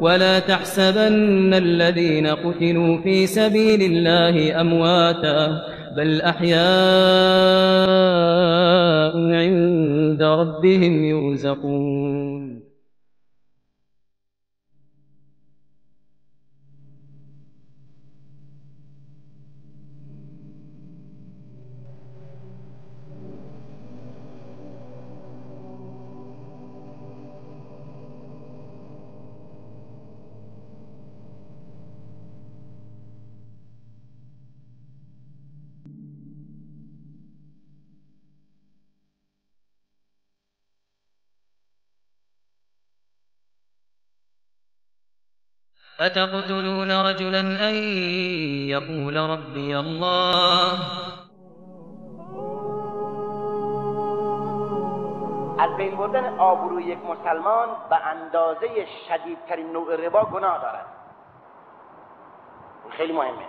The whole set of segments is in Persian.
ولا تحسبن الذين قتلوا في سبيل الله أمواتا بل أحياء عند ربهم يرزقون. أتقتلون رجلا أن يقول ربي الله. از بین بردن آبروی یک مسلمان به اندازه شدیدترین نوع ربا گناه دارد. خیلی مهمه.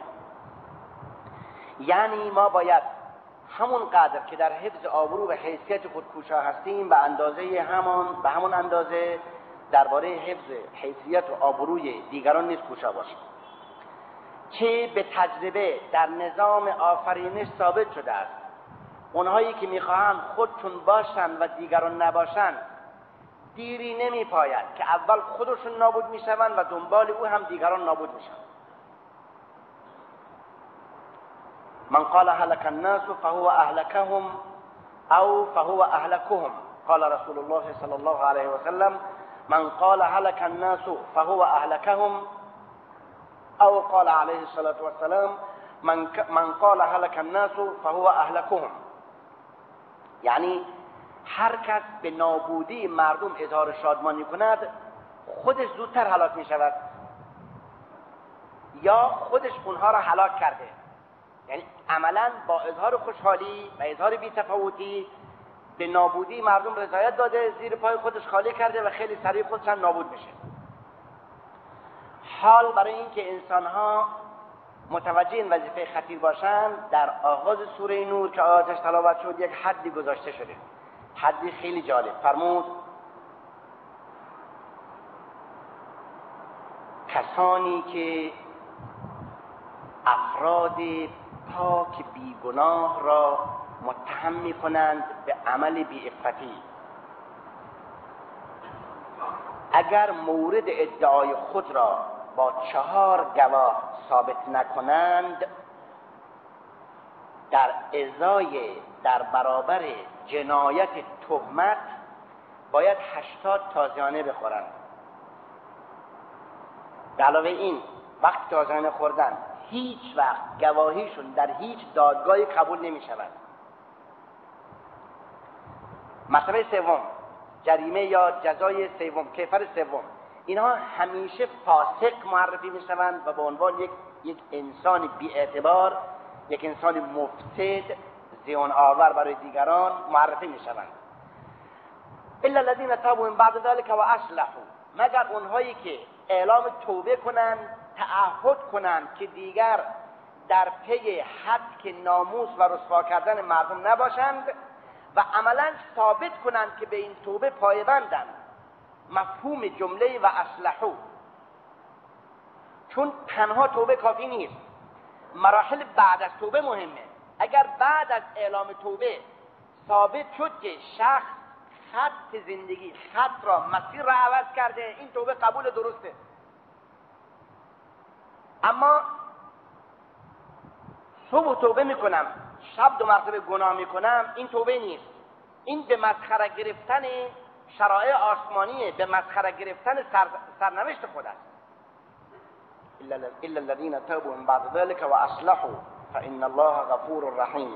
یعنی ما باید همون قدر که در حفظ آبرو و حیثیت خود کوشا هستیم به همون اندازه درباره حفظ حیثیت و آبروی دیگران نیز کوشا باشیم. که به تجربه در نظام آفرینش ثابت شده است اونهایی که میخواهند خودشون باشن و دیگران نباشن دیری نمی پاید که اول خودشون نابود میشوند و دنبال او هم دیگران نابود میشن. من قال هلك الناس فهو اهلكهم او فهو اهلكهم. قال رسول الله صلی الله علیه و سلم من قال هلك الناس فهو اهلكهم او قال علیه الصلاة والسلام من قال هلك الناس فهو اهلكهم. یعنی هر کس به نابودی مردم اظهار شادمانی کند خودش زودتر هلاک می شود یا خودش اونها را هلاک کرده. یعنی عملا با اظهار خوشحالی و اظهار بی‌تفاوتی به نابودی مردم رضایت داده، زیر پای خودش خالی کرده و خیلی سریع خودش هم نابود میشه. حال برای اینکه انسان‌ها متوجه این وظیفه خطیر باشند در آغاز سوره نور که آیاتش تلاوت شد یک حدی گذاشته شده، حدی خیلی جالب. فرمود کسانی که افراد پاک بیگناه را متهم می‌کنند به عمل بی‌عفتی اگر مورد ادعای خود را با 4 گواه ثابت نکنند در برابر جنایت تهمت باید 80 تازیانه بخورند. به علاوه این وقت تازیانه خوردن هیچ وقت گواهیشون در هیچ دادگاهی قبول نمی شود. مرتبه سوم، جریمه یا جزای سوم، کیفر سوم، اینها همیشه فاسق معرفی می شوند و به عنوان یک انسان بی اعتبار، یک انسان مفسد، زیان آور برای دیگران معرفی می شوند. الا الذين تابوا من بعد ذلك و اصلحوا، مگر اونهایی که اعلام توبه کنند، تعهد کنند که دیگر در پی حق ناموس و رسوا کردن مردم نباشند و عملا ثابت کنند که به این توبه پایبندند. مفهوم جمله و اصلحوا، چون تنها توبه کافی نیست، مراحل بعد از توبه مهمه. اگر بعد از اعلام توبه ثابت شد که شخص خط زندگی، خط را، مسیر را عوض کرده، این توبه قبول درسته. اما صبح توبه میکنم، شب 2 مرتبه گناه میکنم، این توبه نیست. این به مسخره گرفتن شرایع آسمانیه، به مسخره گرفتن سرنوشت خود است. الا الذين تابوا من بعد ذلك واصلحوا فان الله غفور رحیم.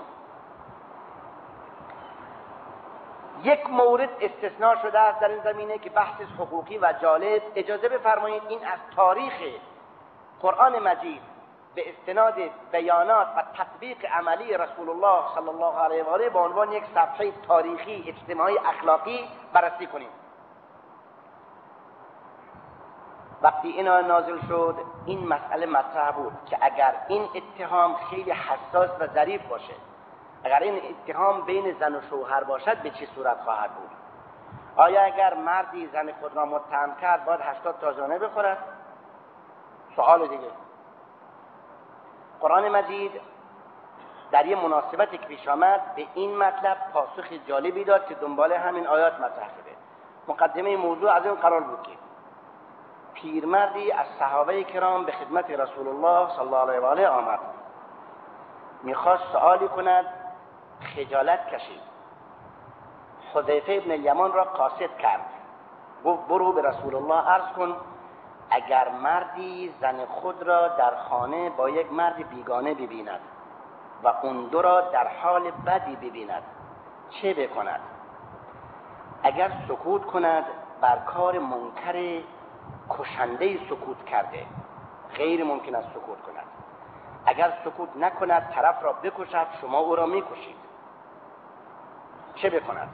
یک مورد استثناء شده است در این زمینه که بحث حقوقی و جالب. اجازه بفرمایید این از تاریخ قرآن مجید به استناد بیانات و تطبیق عملی رسول الله صلی الله علیه و آله به عنوان یک صفحه تاریخی، اجتماعی، اخلاقی بررسی کنیم. وقتی اینا نازل شد این مسئله مطرح بود که اگر این اتهام خیلی حساس و ظریف باشه، اگر این اتهام بین زن و شوهر باشد به چه صورت خواهد بود؟ آیا اگر مردی زن خود را متهم کرد باید 80 تا زانه بخورد؟ سوال دیگه. قرآن مجید در یه مناسبتی که پیش آمد به این مطلب پاسخ جالبی داد که دنبال همین آیات مطرح شده. مقدمه موضوع از این قرار بود که پیرمردی از صحابه کرام به خدمت رسول الله صلی الله علیه و آله آمد، میخواست سوالی کند، خجالت کشید. حذیفه ابن الیمان را قاصد کرد، گفت برو به رسول الله عرض کن اگر مردی زن خود را در خانه با یک مرد بیگانه ببیند و اون دو را در حال بدی ببیند چه بکند؟ اگر سکوت کند بر کار منکر کشنده سکوت کرده، غیر ممکن است سکوت کند. اگر سکوت نکند طرف را بکشد، شما او را میکشید، چه بکند؟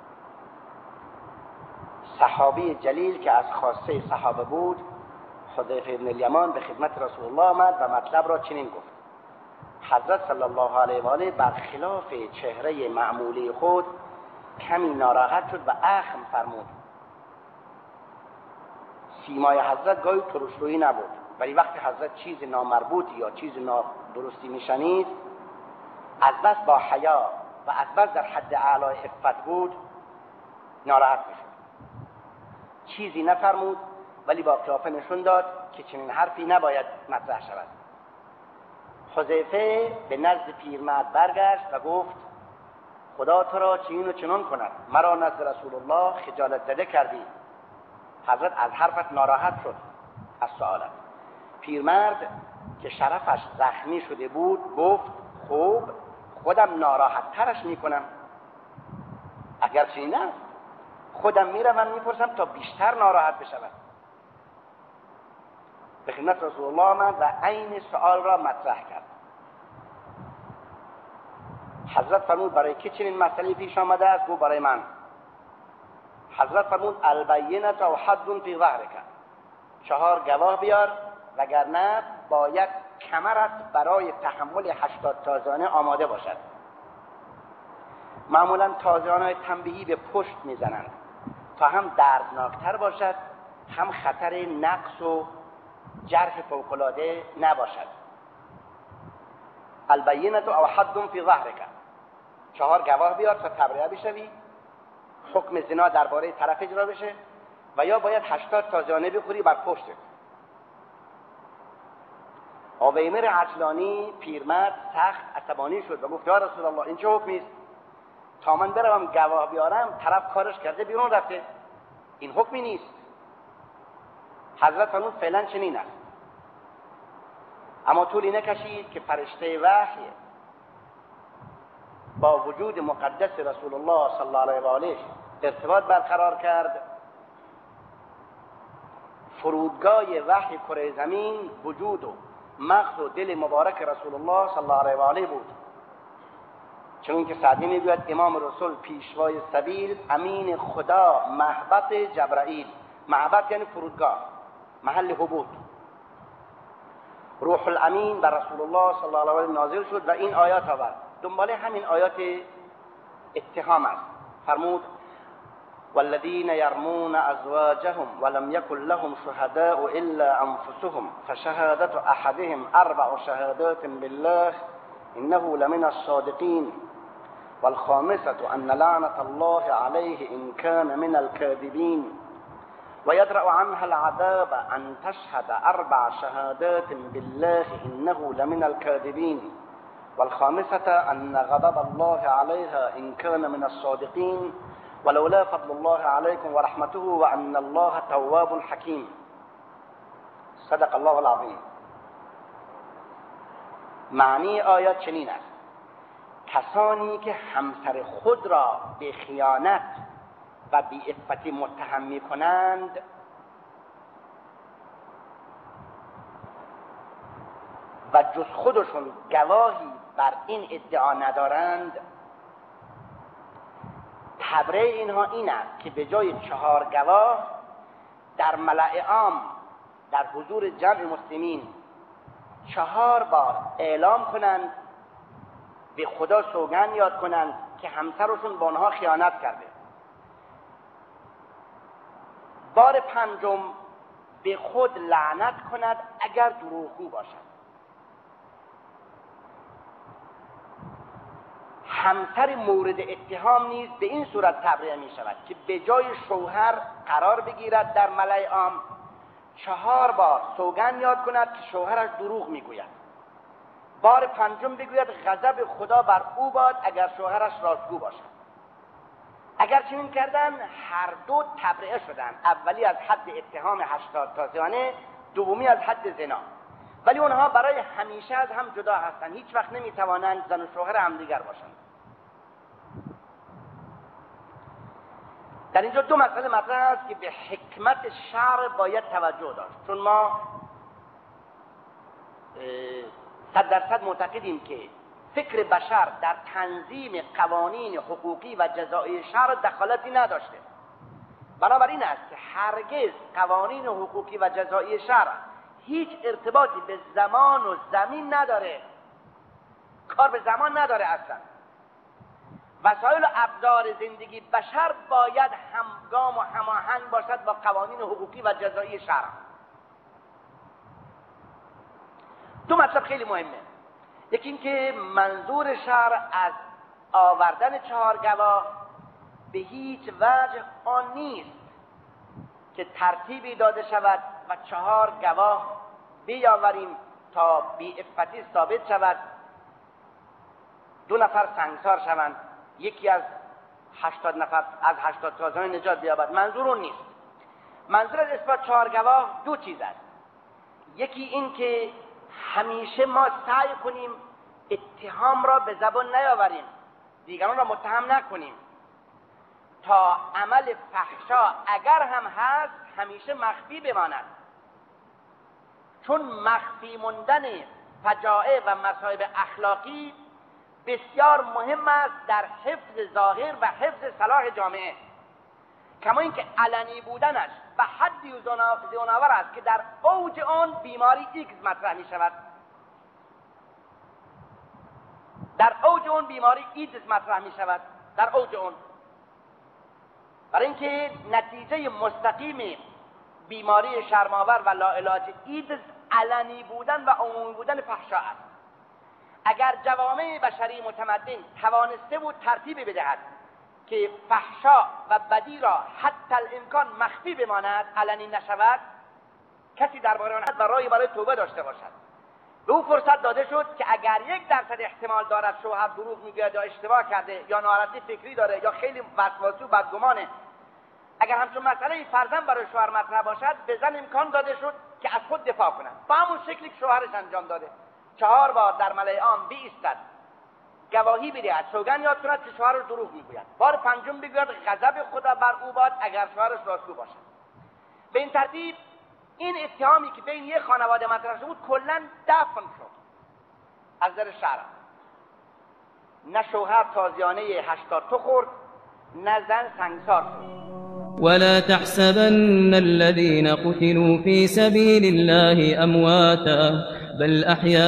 صحابی جلیل که از خاصه صحابه بود، حذیفه ابن الیمان، به خدمت رسول الله آمد و مطلب را چنین گفت. حضرت صلی الله علیه و آله برخلاف چهره معمولی خود کمی ناراحت شد و اخم فرمود. سیمای حضرت گاهی ترشرویی نبود، ولی وقتی حضرت چیز نامربوطی یا چیز نادرستی میشنید، از بس با حیا و از بس در حد اعلی عفت بود، ناراحت میشد. چیزی نفرمود، ولی با قیافه نشون داد که چنین حرفی نباید مطرح شود. حذیفه به نزد پیرمرد برگشت و گفت خدا تو را چنین و چنان کند، مرا نزد رسول الله خجالت زده کردی. حضرت از حرفت ناراحت شد، از سوالت. پیرمرد که شرفش زخمی شده بود گفت خوب، خودم ناراحت ترش میکنم. اگر چنین است خودم میروم میپرسم تا بیشتر ناراحت بشود. به خدمت رسول الله آمد و عین سوال را مطرح کرد. حضرت فرمود برای که چنین مسئله پیش آمده است؟ گفت برای من. حضرت فرمود البینة و حد فی ظهرک، 4 گواه بیار وگرنه باید کمرت برای تحمل 80 تازیانه آماده باشد. معمولا تازیانهای تنبیهی به پشت میزنند تا هم دردناکتر باشد، هم خطر نقص و جرح فوق‌العاده نباشد. البینة و حد فی ظهرک، 4 گواه بیار تا تبرئه بشوی، حکم زنا درباره طرف اجرا بشه، و یا باید 80 تازیانه بخوری بر پشتت. اویمر عجلانی پیرمرد سخت عصبانی شد و گفت یا رسول الله این چه حکمی است؟ تا من بروم گواه بیارم طرف کارش کرده بیرون رفته، این حکمی نیست. حضرت فرمود فعلا چنین است. اما طولی نکشید که فرشته وحی با وجود مقدس رسول الله صلی الله علیه و آله ارتباط برقرار کرد. فرودگاه وحی کره زمین وجود و مغز و دل مبارک رسول الله صلی الله علیه و آله بود. چون که سعدی میگوید امام رسول پیشوای سبیل، امین خدا، محبت جبرائیل. محبت یعنی فرودگاه، محل حبوط. روح الامین بر رسول الله صلی الله علیه و آله نازل شد و این آیات آورد. دنبال همین آیات اتهام است. فرمود والذین یرمون ازواجهم ولم یکن لهم شهداء الا انفسهم فشهادت احدهم 4 شهادات بالله انه لمن الصادقین والخامسة ان لعنة الله عليه ان كان من الكاذبين ويدرأ عنها العذاب ان تشهد 4 شهادات بالله انه لمن الكاذبين والخامسة أن غضب الله عليها إن كان من الصادقين ولولا فضل الله عليكم ورحمته وأن الله تواب حكيم. صدق الله العظيم. معنی آیات چنین است: کسانی که همسر خود را به خیانت و بی‌عفتی متهم می‌کنند و جز خودشون گواهی بر این ادعا ندارند، تبرئه اینها این است که به جای 4 گواه در ملأ عام در حضور جمع مسلمین 4 بار اعلام کنند، به خدا سوگند یاد کنند که همسرشون با آنها خیانت کرده. بار پنجم به خود لعنت کند اگر دروغگو باشد. همسر مورد اتهام نیز به این صورت تبرئه می شود که به جای شوهر قرار بگیرد در ملأ عام 4 بار سوگند یاد کند که شوهرش دروغ می گوید. بار پنجم بگوید غضب خدا بر او باد اگر شوهرش راستگو باشد. اگر چنین کردن هر دو تبرئه شدند، اولی از حد اتهام 80 تازیانه، دومی از حد زنا، ولی اونها برای همیشه از هم جدا هستند، هیچ وقت نمیتوانند زن و شوهر همدیگر باشند. در اینجا 2 مسئله مطرح است که به حکمت شرع باید توجه داشت، چون ما 100% معتقدیم که فکر بشر در تنظیم قوانین حقوقی و جزایی شرع دخالتی نداشته. بنابراین است که هرگز قوانین حقوقی و جزایی شرع هیچ ارتباطی به زمان و زمین نداره، کار به زمان نداره. اصلا وسایل و ابزار زندگی بشر باید همگام و هماهنگ باشد با قوانین حقوقی و جزایی شرع. 2 مطلب خیلی مهمه. یکی این که منظور شرع از آوردن 4 گواه به هیچ وجه آن نیست که ترتیبی داده شود و 4 گواه بیاوریم تا بی‌عفتی ثابت شود، 2 نفر سنگسار شوند، یکی از 80 نفر از 80 تازیان نجات بیابد. منظور اون نیست. منظور از اثبات 4 گواه 2 چیز است. یکی این که همیشه ما سعی کنیم اتهام را به زبان نیاوریم، دیگران را متهم نکنیم، تا عمل فحشا اگر هم هست همیشه مخفی بماند، چون مخفی موندن فجایع و مصائب اخلاقی بسیار مهم است در حفظ ظاهر و حفظ صلاح جامعه، کما اینکه علنی بودنش به حدی زیان‌آور است که در اوج آن بیماری ایکس مطرح می شود. در اوج اون بیماری ایدز مطرح می شود. در اوج اون، برای اینکه نتیجه مستقیم بیماری شرم‌آور و لاعلاج ایدز علنی بودن و عمومی بودن فحشا است. اگر جوامع بشری متمدن توانسته بود ترتیب بدهد که فحشا و بدی را حتی الامکان مخفی بماند، علنی نشود، کسی درباره آن و راهی برای توبه داشته باشد. به او فرصت داده شد که اگر 1% احتمال دارد شوهر دروغ میگوید یا اشتباه کرده یا ناراحتی فکری داره یا خیلی وسواسی و بدگمانه، اگر همچون مسئله فرضاً برای شوهر مطرح باشد، به زن امکان داده شد که از خود دفاع کند با همون شکلی که شوهرش انجام داده. 4 بار در ملأ عام بایستد، گواهی بدهد، سوگند یاد کند که شوهر دروغ میگوید. بار پنجم بگوید غضب خدا بر او باد اگر شوهرش راستگو باشد. به این ترتیب این اتهامی که بین یک خانواده مطرح شده بود کلا دفن شد از نظر شرع. نه شوهر تازیانه 80 تا خورد، نه زن سنگسار شد. ولا تحسبن الذين قتلوا في سبيل الله أمواتا بل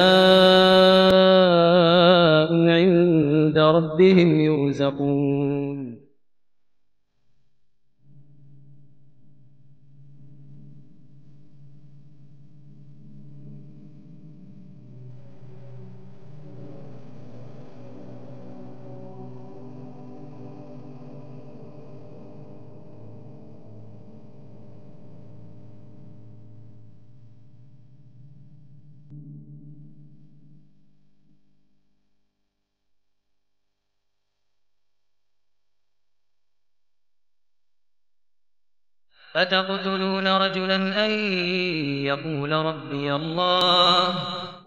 أحياء عند ربهم يرزقون. أتقتلون رجلا أن يقول ربي الله